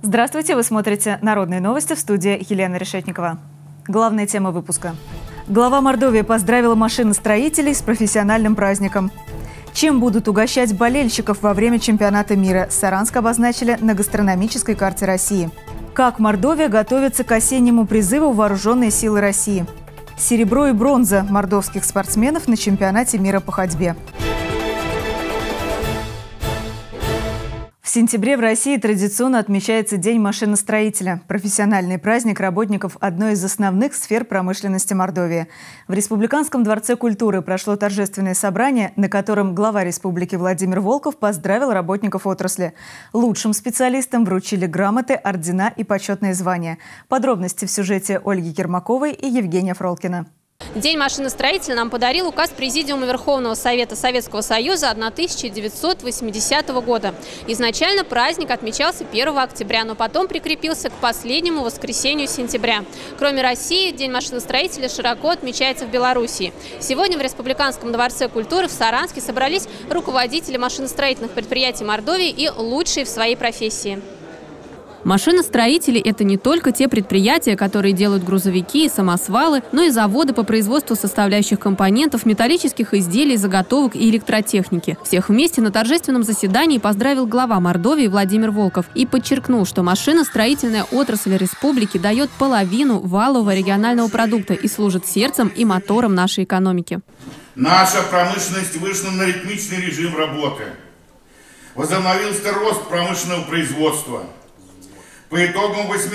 Здравствуйте, вы смотрите «Народные новости», в студии Елена Решетникова. Главная тема выпуска. Глава Мордовии поздравила машиностроителей с профессиональным праздником. Чем будут угощать болельщиков во время чемпионата мира, Саранск обозначили на гастрономической карте России. Как Мордовия готовится к осеннему призыву Вооруженные силы России. Серебро и бронза мордовских спортсменов на чемпионате мира по ходьбе. В сентябре в России традиционно отмечается День машиностроителя – профессиональный праздник работников одной из основных сфер промышленности Мордовии. В Республиканском дворце культуры прошло торжественное собрание, на котором глава республики Владимир Волков поздравил работников отрасли. Лучшим специалистам вручили грамоты, ордена и почетные звания. Подробности в сюжете Ольги Ермаковой и Евгения Фролкина. День машиностроителя нам подарил указ Президиума Верховного Совета Советского Союза 1980 года. Изначально праздник отмечался 1 октября, но потом прикрепился к последнему воскресенью сентября. Кроме России, День машиностроителя широко отмечается в Белоруссии. Сегодня в Республиканском дворце культуры в Саранске собрались руководители машиностроительных предприятий Мордовии и лучшие в своей профессии. Машиностроители – это не только те предприятия, которые делают грузовики и самосвалы, но и заводы по производству составляющих компонентов, металлических изделий, заготовок и электротехники. Всех вместе на торжественном заседании поздравил глава Мордовии Владимир Волков и подчеркнул, что машиностроительная отрасль республики дает половину валового регионального продукта и служит сердцем и мотором нашей экономики. Наша промышленность вышла на ритмичный режим работы. Возобновился рост промышленного производства. По итогам 8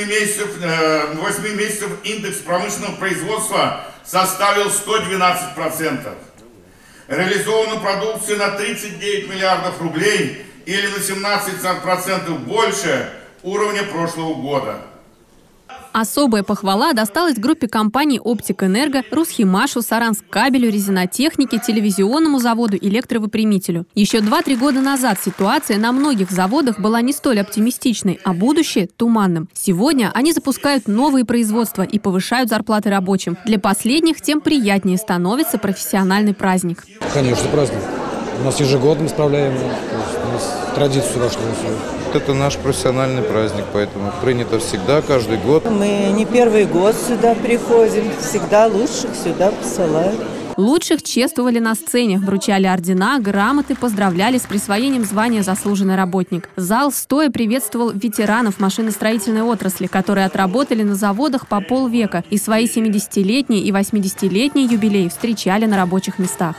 месяцев индекс промышленного производства составил 112%. Реализована продукция на 39 миллиардов рублей или на 17% больше уровня прошлого года. Особая похвала досталась группе компаний «Оптик-Энерго», «Русхимашу», «Сарансккабелю», «Резинотехнике», телевизионному заводу, электровыпрямителю. Еще 2-3 года назад ситуация на многих заводах была не столь оптимистичной, а будущее – туманным. Сегодня они запускают новые производства и повышают зарплаты рабочим. Для последних тем приятнее становится профессиональный праздник. Конечно, праздник. У нас ежегодно справляем, у нас традицию вошло. Это наш профессиональный праздник, поэтому принято всегда, каждый год. Мы не первый год сюда приходим, всегда лучших сюда посылают. Лучших чествовали на сцене, вручали ордена, грамоты, поздравляли с присвоением звания «Заслуженный работник». Зал стоя приветствовал ветеранов машиностроительной отрасли, которые отработали на заводах по полвека и свои 70-летние и 80-летние юбилеи встречали на рабочих местах.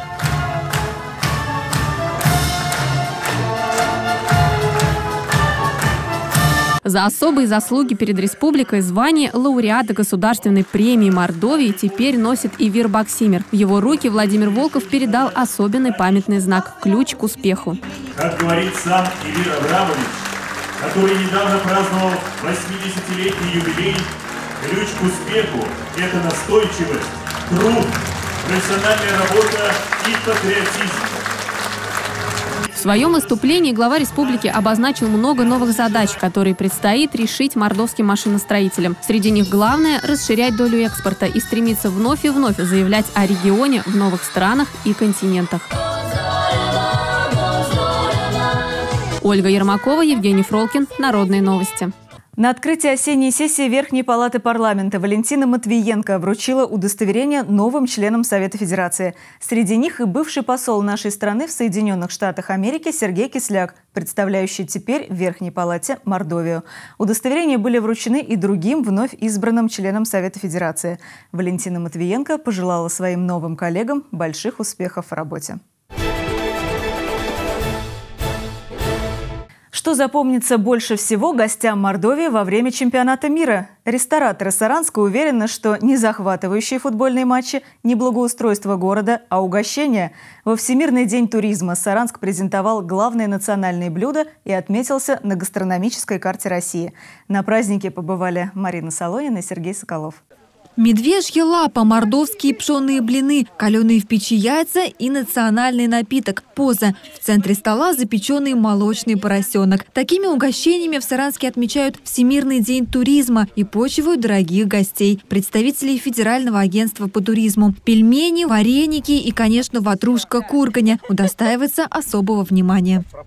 За особые заслуги перед республикой звание лауреата Государственной премии Мордовии теперь носит Ивир Баксимер. В его руки Владимир Волков передал особенный памятный знак – ключ к успеху. Как говорит сам Ивир Абрамович, который недавно праздновал 80-летний юбилей, ключ к успеху – это настойчивость, труд, профессиональная работа и патриотизм. В своем выступлении глава республики обозначил много новых задач, которые предстоит решить мордовским машиностроителям. Среди них главное – расширять долю экспорта и стремиться вновь и вновь заявлять о регионе в новых странах и континентах. Ольга Ермакова, Евгений Фролкин. Народные новости. На открытии осенней сессии Верхней палаты парламента Валентина Матвиенко вручила удостоверение новым членам Совета Федерации. Среди них и бывший посол нашей страны в Соединенных Штатах Америки Сергей Кисляк, представляющий теперь в Верхней палате Мордовию. Удостоверения были вручены и другим вновь избранным членам Совета Федерации. Валентина Матвиенко пожелала своим новым коллегам больших успехов в работе. Что запомнится больше всего гостям Мордовии во время чемпионата мира? Рестораторы Саранска уверены, что не захватывающие футбольные матчи, не благоустройство города, а угощение. Во Всемирный день туризма Саранск презентовал главные национальные блюда и отметился на гастрономической карте России. На празднике побывали Марина Солонина и Сергей Соколов. Медвежья лапа, мордовские пшеные блины, каленые в печи яйца и национальный напиток – поза. В центре стола запеченный молочный поросенок. Такими угощениями в Саранске отмечают Всемирный день туризма и почивают дорогих гостей. Представителей Федерального агентства по туризму. Пельмени, вареники и, конечно, ватрушка курганя удостаиваются особого внимания.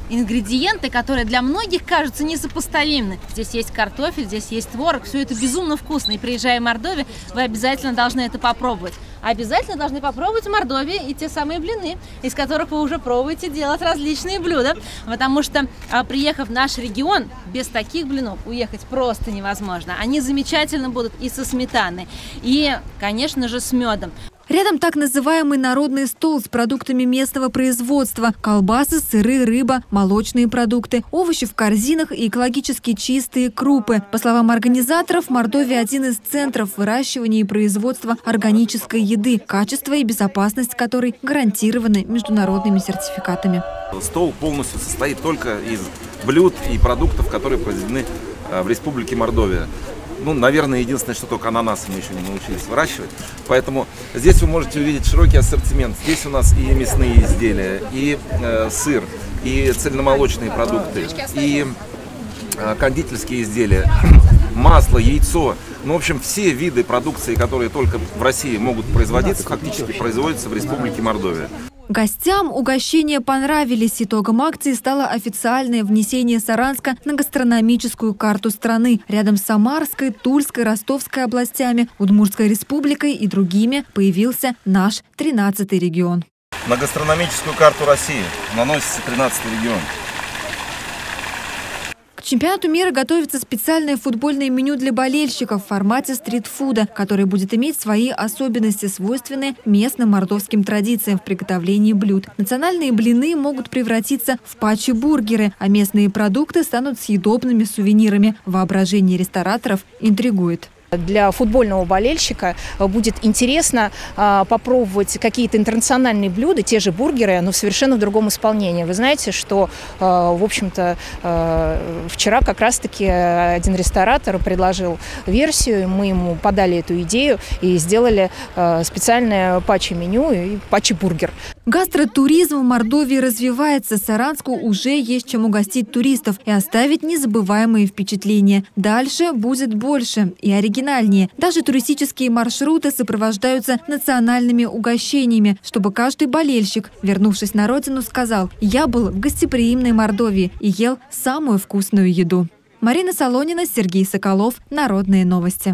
ингредиенты, которые для многих кажутся несопоставимыми. Здесь есть картофель, здесь есть творог, все это безумно вкусно. И приезжая в Мордовию, вы обязательно должны это попробовать. Обязательно должны попробовать в Мордовии и те самые блины, из которых вы уже пробуете делать различные блюда. Потому что, приехав в наш регион, без таких блинов уехать просто невозможно. Они замечательно будут и со сметаной, и, конечно же, с медом. Рядом так называемый народный стол с продуктами местного производства. Колбасы, сыры, рыба, молочные продукты, овощи в корзинах и экологически чистые крупы. По словам организаторов, Мордовия – один из центров выращивания и производства органической еды, качество и безопасность которой гарантированы международными сертификатами. Стол полностью состоит только из блюд и продуктов, которые произведены в Республике Мордовия. Ну, наверное, единственное, что только ананасы мы еще не научились выращивать. Поэтому здесь вы можете увидеть широкий ассортимент. Здесь у нас и мясные изделия, и сыр, и цельномолочные продукты, и кондитерские изделия, масло, яйцо. Ну, в общем, все виды продукции, которые только в России могут производиться, фактически производятся в Республике Мордовия. Гостям угощения понравились. Итогом акции стало официальное внесение Саранска на гастрономическую карту страны. Рядом с Самарской, Тульской, Ростовской областями, Удмуртской республикой и другими появился наш 13-й регион. На гастрономическую карту России наносится 13-й регион. К чемпионату мира готовится специальное футбольное меню для болельщиков в формате стритфуда, который будет иметь свои особенности, свойственные местным мордовским традициям в приготовлении блюд. Национальные блины могут превратиться в пачи-бургеры, а местные продукты станут съедобными сувенирами. Воображение рестораторов интригует. Для футбольного болельщика будет интересно попробовать какие-то интернациональные блюда, те же бургеры, но совершенно в другом исполнении. Вы знаете, что, в общем-то, вчера как раз-таки один ресторатор предложил версию, мы ему подали эту идею и сделали специальное пачи-меню и пачи-бургер. Гастротуризм в Мордовии развивается. Саранску уже есть чем угостить туристов и оставить незабываемые впечатления. Дальше будет больше и оригинальнее. Даже туристические маршруты сопровождаются национальными угощениями, чтобы каждый болельщик, вернувшись на родину, сказал: «Я был в гостеприимной Мордовии и ел самую вкусную еду». Марина Солонина, Сергей Соколов. Народные новости.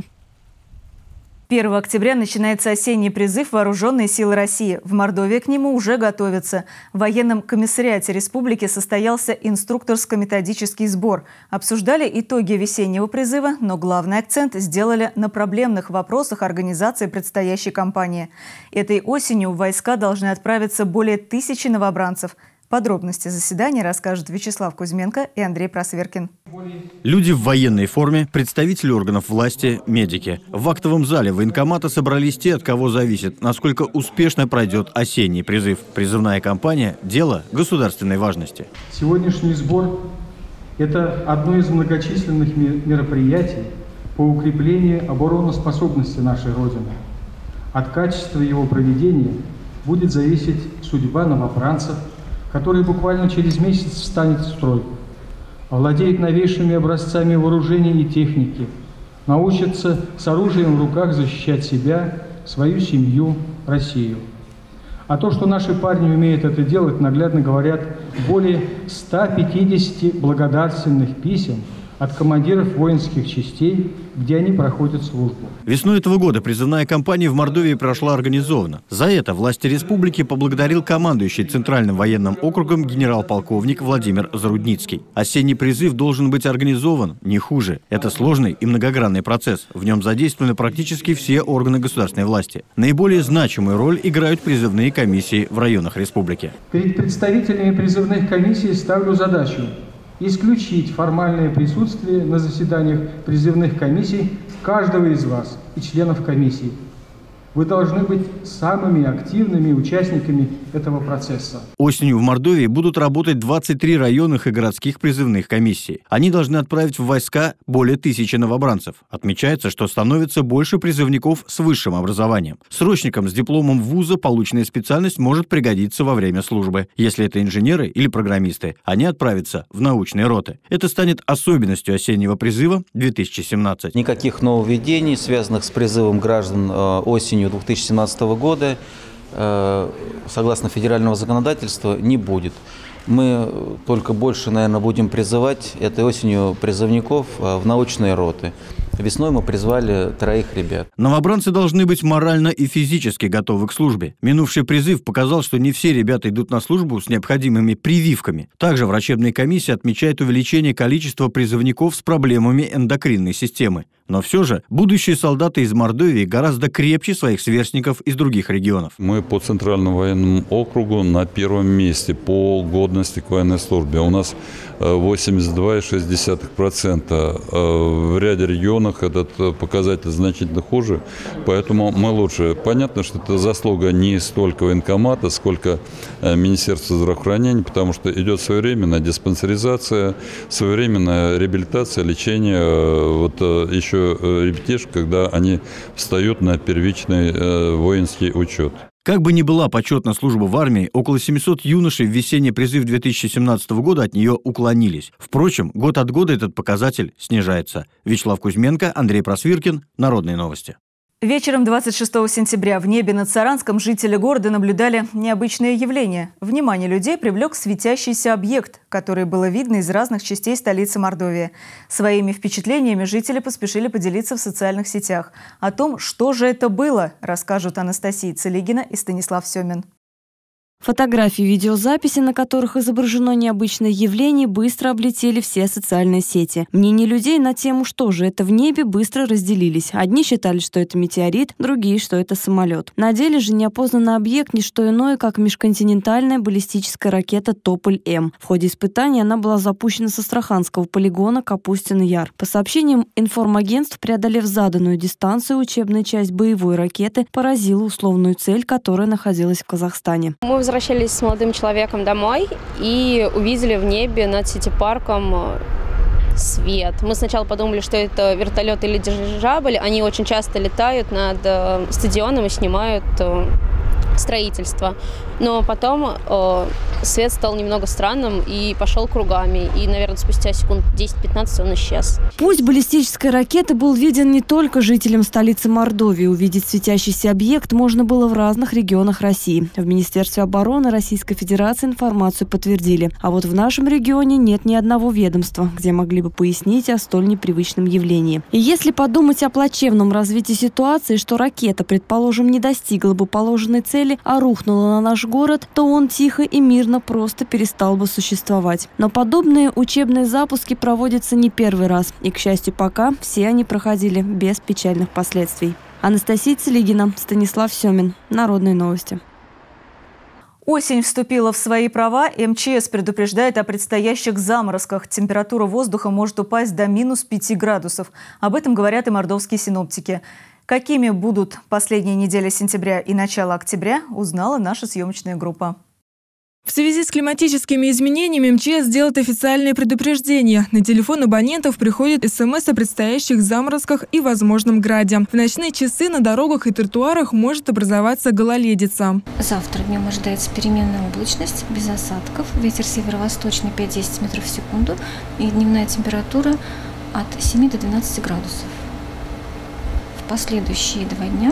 1 октября начинается осенний призыв «Вооруженные силы России». В Мордовии к нему уже готовятся. В военном комиссариате республики состоялся инструкторско-методический сбор. Обсуждали итоги весеннего призыва, но главный акцент сделали на проблемных вопросах организации предстоящей кампании. Этой осенью в войска должны отправиться более 1000 новобранцев. Подробности заседания расскажут Вячеслав Кузьменко и Андрей Просверкин. Люди в военной форме, представители органов власти, медики. В актовом зале военкомата собрались те, от кого зависит, насколько успешно пройдет осенний призыв. Призывная кампания – дело государственной важности. Сегодняшний сбор – это одно из многочисленных мероприятий по укреплению обороноспособности нашей Родины. От качества его проведения будет зависеть судьба новобранцев, который буквально через месяц встанет в строй, овладеет новейшими образцами вооружения и техники, научится с оружием в руках защищать себя, свою семью, Россию. А то, что наши парни умеют это делать, наглядно говорят более 150 благодарственных писем от командиров воинских частей, где они проходят службу. Весной этого года призывная кампания в Мордовии прошла организованно. За это власти республики поблагодарил командующий Центральным военным округом генерал-полковник Владимир Зарудницкий. Осенний призыв должен быть организован не хуже. Это сложный и многогранный процесс. В нем задействованы практически все органы государственной власти. Наиболее значимую роль играют призывные комиссии в районах республики. Перед представителями призывных комиссий ставлю задачу исключить формальное присутствие на заседаниях призывных комиссий каждого из вас и членов комиссий. Вы должны быть самыми активными участниками этого процесса. Осенью в Мордовии будут работать 23 районных и городских призывных комиссий. Они должны отправить в войска более 1000 новобранцев. Отмечается, что становится больше призывников с высшим образованием. Срочникам с дипломом вуза полученная специальность может пригодиться во время службы. Если это инженеры или программисты, они отправятся в научные роты. Это станет особенностью осеннего призыва 2017. Никаких нововведений, связанных с призывом граждан осенью 2017 года, согласно федерального законодательства, не будет. Мы только больше, наверное, будем призывать этой осенью призывников в научные роты. Весной мы призвали 3 ребят. Новобранцы должны быть морально и физически готовы к службе. Минувший призыв показал, что не все ребята идут на службу с необходимыми прививками. Также врачебная комиссия отмечает увеличение количества призывников с проблемами эндокринной системы. Но все же будущие солдаты из Мордовии гораздо крепче своих сверстников из других регионов. Мы по Центральному военному округу на 1-м месте по годности к военной службе. У нас 82,6%. В ряде регионов этот показатель значительно хуже, поэтому мы лучше. Понятно, что это заслуга не столько военкомата, сколько Министерства здравоохранения, потому что идет своевременная диспансеризация, своевременная реабилитация, лечение. Вот еще ребятишек, когда они встают на первичный воинский учет. Как бы ни была почетна служба в армии, около 700 юношей в весенний призыв 2017 года от нее уклонились. Впрочем, год от года этот показатель снижается. Вячеслав Кузьменко, Андрей Просвиркин. Народные новости. Вечером 26 сентября в небе над Саранском жители города наблюдали необычное явление. Внимание людей привлек светящийся объект, который было видно из разных частей столицы Мордовии. Своими впечатлениями жители поспешили поделиться в социальных сетях. О том, что же это было, расскажут Анастасия Целигина и Станислав Семин. Фотографии и видеозаписи, на которых изображено необычное явление, быстро облетели все социальные сети. Мнения людей на тему, что же это в небе, быстро разделились. Одни считали, что это метеорит, другие, что это самолет. На деле же неопознанный объект – не что иное, как межконтинентальная баллистическая ракета «Тополь-М». В ходе испытаний она была запущена с астраханского полигона Капустин-Яр. По сообщениям информагентств, преодолев заданную дистанцию, учебная часть боевой ракеты поразила условную цель, которая находилась в Казахстане. Мы возвращались с молодым человеком домой и увидели в небе над Сити-парком свет. Мы сначала подумали, что это вертолет или дирижабль. Они очень часто летают над стадионом и снимают строительство. Но потом свет стал немного странным и пошел кругами. И, наверное, спустя секунд 10-15 он исчез. Пусть баллистической ракеты был виден не только жителям столицы Мордовии. Увидеть светящийся объект можно было в разных регионах России. В Министерстве обороны Российской Федерации информацию подтвердили. А вот в нашем регионе нет ни одного ведомства, где могли бы пояснить о столь непривычном явлении. И если подумать о плачевном развитии ситуации, что ракета, предположим, не достигла бы положенной цели, а рухнула на наш город, то он тихо и мирно просто перестал бы существовать. Но подобные учебные запуски проводятся не первый раз. И, к счастью, пока все они проходили без печальных последствий. Анастасия Целигина, Станислав Семин. Народные новости. Осень вступила в свои права. МЧС предупреждает о предстоящих заморозках. Температура воздуха может упасть до -5 градусов. Об этом говорят и мордовские синоптики. Какими будут последние недели сентября и начало октября, узнала наша съемочная группа. В связи с климатическими изменениями МЧС делает официальные предупреждения. На телефон абонентов приходит СМС о предстоящих заморозках и возможном граде. В ночные часы на дорогах и тротуарах может образоваться гололедица. Завтра днем ожидается переменная облачность, без осадков. Ветер северо-восточный 5-10 метров в секунду. И дневная температура от 7 до 12 градусов. В последующие 2 дня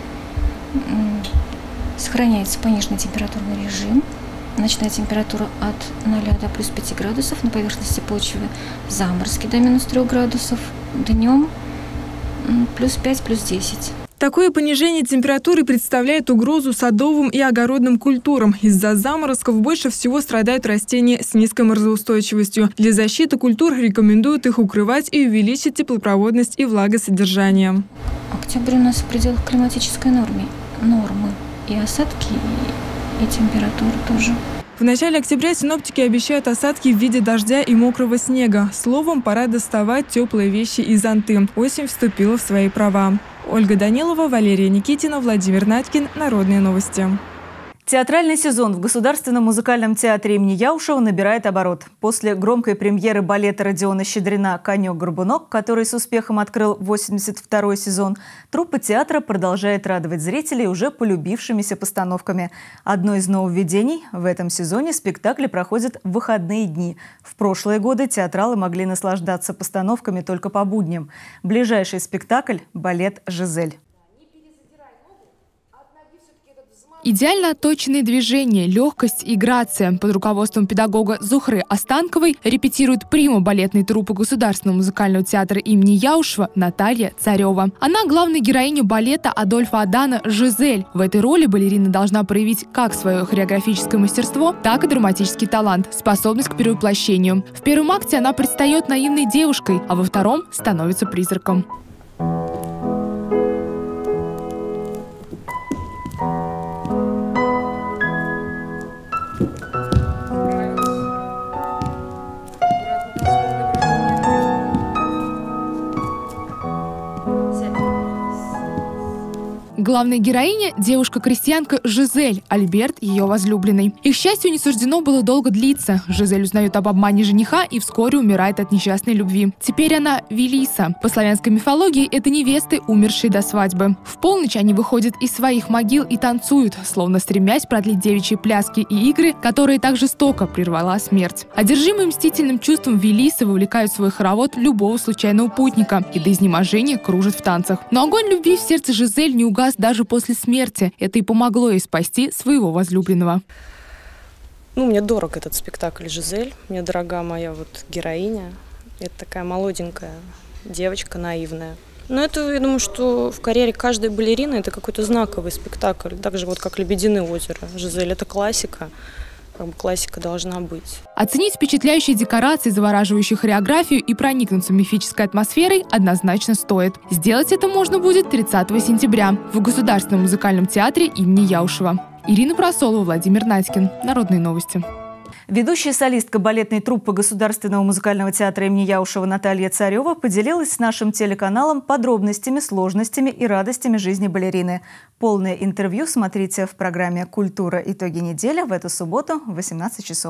сохраняется пониженный температурный режим. Ночная температура от 0 до +5 градусов, на поверхности почвы заморозки до -3 градусов, днем +5, +10. Такое понижение температуры представляет угрозу садовым и огородным культурам. Из-за заморозков больше всего страдают растения с низкой морозоустойчивостью. Для защиты культур рекомендуют их укрывать и увеличить теплопроводность и влагосодержание. Октябрь у нас в пределах климатической нормы. И осадки, и температура тоже. В начале октября синоптики обещают осадки в виде дождя и мокрого снега. Словом, пора доставать теплые вещи и зонты. Осень вступила в свои права. Ольга Данилова, Валерия Никитина, Владимир Наткин. Народные новости. Театральный сезон в Государственном музыкальном театре имени Яушева набирает оборот. После громкой премьеры балета Родиона Щедрина «Конек-горбунок», который с успехом открыл 82-й сезон, труппа театра продолжает радовать зрителей уже полюбившимися постановками. Одно из нововведений – в этом сезоне спектакли проходят в выходные дни. В прошлые годы театралы могли наслаждаться постановками только по будням. Ближайший спектакль – балет «Жизель». Идеально отточенные движения, легкость и грация. Под руководством педагога Зухры Останковой репетирует прима балетной труппы Государственного музыкального театра имени Яушева Наталья Царева. Она главная героиня балета Адольфа Адана «Жизель». В этой роли балерина должна проявить как свое хореографическое мастерство, так и драматический талант, способность к перевоплощению. В первом акте она предстает наивной девушкой, а во втором становится призраком. Главная героиня – девушка-крестьянка Жизель, Альберт – ее возлюбленный. Их счастью не суждено было долго длиться. Жизель узнает об обмане жениха и вскоре умирает от несчастной любви. Теперь она Велиса. По славянской мифологии это невесты, умершие до свадьбы. В полночь они выходят из своих могил и танцуют, словно стремясь продлить девичьи пляски и игры, которые так жестоко прервала смерть. Одержимые мстительным чувством Велисы вовлекают в свой хоровод любого случайного путника и до изнеможения кружат в танцах. Но огонь любви в сердце Жизель не угас даже после смерти. Это и помогло ей спасти своего возлюбленного. Мне дорог этот спектакль «Жизель». Мне дорога моя героиня. Это такая молоденькая девочка, наивная. Но это, я думаю, что в карьере каждой балерины это какой-то знаковый спектакль. Так же, как «Лебединое озеро». «Жизель» — это классика. Классика должна быть. Оценить впечатляющие декорации, завораживающую хореографию и проникнуться мифической атмосферой однозначно стоит. Сделать это можно будет 30 сентября в Государственном музыкальном театре имени Яушева. Ирина Просолова, Владимир Надькин. Народные новости. Ведущая солистка балетной труппы Государственного музыкального театра имени Яушева Наталья Царева поделилась с нашим телеканалом подробностями, сложностями и радостями жизни балерины. Полное интервью смотрите в программе «Культура. Итоги недели» в эту субботу в 18 часов.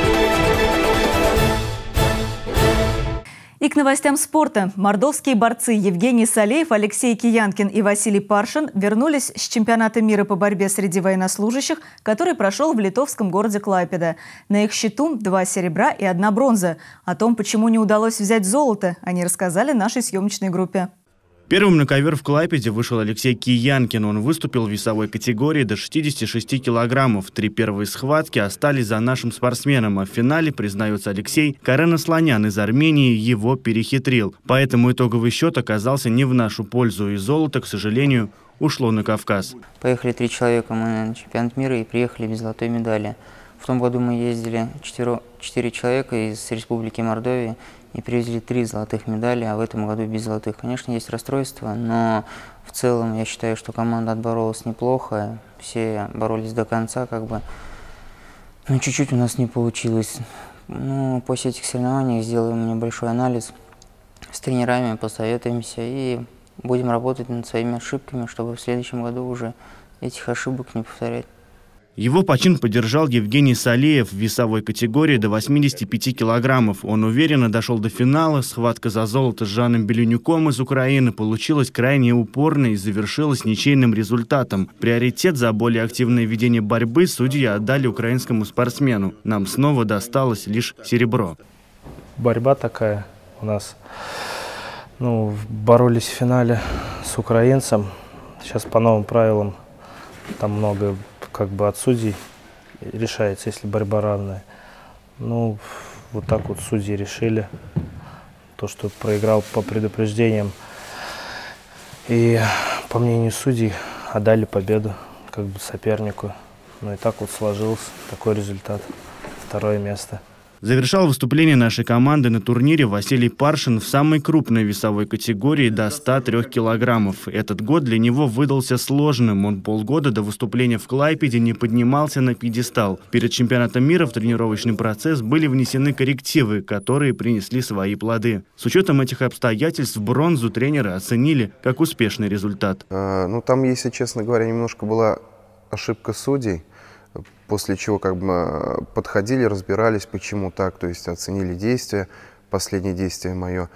И к новостям спорта. Мордовские борцы Евгений Салеев, Алексей Киянкин и Василий Паршин вернулись с чемпионата мира по борьбе среди военнослужащих, который прошел в литовском городе Клайпеда. На их счету 2 серебра и 1 бронза. О том, почему не удалось взять золото, они рассказали нашей съемочной группе. Первым на ковер в Клайпеде вышел Алексей Киянкин. Он выступил в весовой категории до 66 килограммов. 3 первые схватки остались за нашим спортсменом, а в финале, признается Алексей, Карен Асланян из Армении его перехитрил. Поэтому итоговый счет оказался не в нашу пользу, и золото, к сожалению, ушло на Кавказ. Поехали 3 человека мы на чемпионат мира и приехали без золотой медали. В том году мы ездили 4 человека из Республики Мордовия и привезли 3 золотых медали, а в этом году без золотых. Конечно, есть расстройство, но в целом я считаю, что команда отборолась неплохо. Все боролись до конца, но чуть-чуть у нас не получилось. После этих соревнований сделаем небольшой анализ с тренерами, посоветуемся и будем работать над своими ошибками, чтобы в следующем году уже этих ошибок не повторять. Его почин поддержал Евгений Салеев в весовой категории до 85 килограммов. Он уверенно дошел до финала. Схватка за золото с Жаном Беленюком из Украины получилась крайне упорной и завершилась ничейным результатом. Приоритет за более активное ведение борьбы судьи отдали украинскому спортсмену. Нам снова досталось лишь серебро. Борьба такая у нас. Боролись в финале с украинцем. Сейчас по новым правилам там много от судей решается, если борьба равная. Вот так судьи решили. То, что проиграл по предупреждениям. И по мнению судей отдали победу сопернику. И так сложился такой результат. 2-е место. Завершал выступление нашей команды на турнире Василий Паршин в самой крупной весовой категории до 103 килограммов. Этот год для него выдался сложным. Он полгода до выступления в Клайпеде не поднимался на пьедестал. Перед чемпионатом мира в тренировочный процесс были внесены коррективы, которые принесли свои плоды. С учетом этих обстоятельств бронзу тренеры оценили как успешный результат. Там, если честно говоря, немножко была ошибка судей. После чего подходили, разбирались, почему так, то есть оценили действия, последнее действие мое.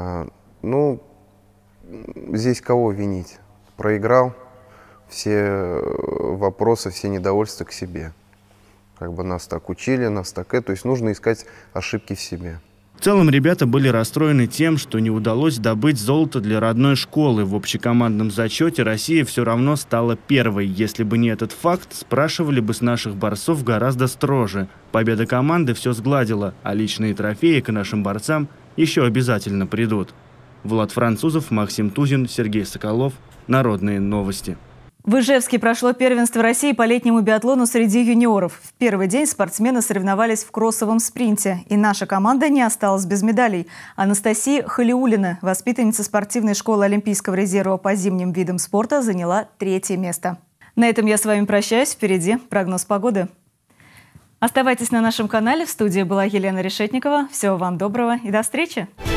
Здесь кого винить? Проиграл, все вопросы, все недовольства к себе. Нас так учили, то есть нужно искать ошибки в себе. В целом ребята были расстроены тем, что не удалось добыть золото для родной школы. В общекомандном зачете Россия все равно стала первой. Если бы не этот факт, спрашивали бы с наших борцов гораздо строже. Победа команды все сгладила, а личные трофеи к нашим борцам еще обязательно придут. Влад Французов, Максим Тузин, Сергей Соколов. Народные новости. В Ижевске прошло первенство России по летнему биатлону среди юниоров. В первый день спортсмены соревновались в кроссовом спринте. И наша команда не осталась без медалей. Анастасия Халиуллина, воспитанница спортивной школы Олимпийского резерва по зимним видам спорта, заняла 3-е место. На этом я с вами прощаюсь. Впереди прогноз погоды. Оставайтесь на нашем канале. В студии была Елена Решетникова. Всего вам доброго и до встречи!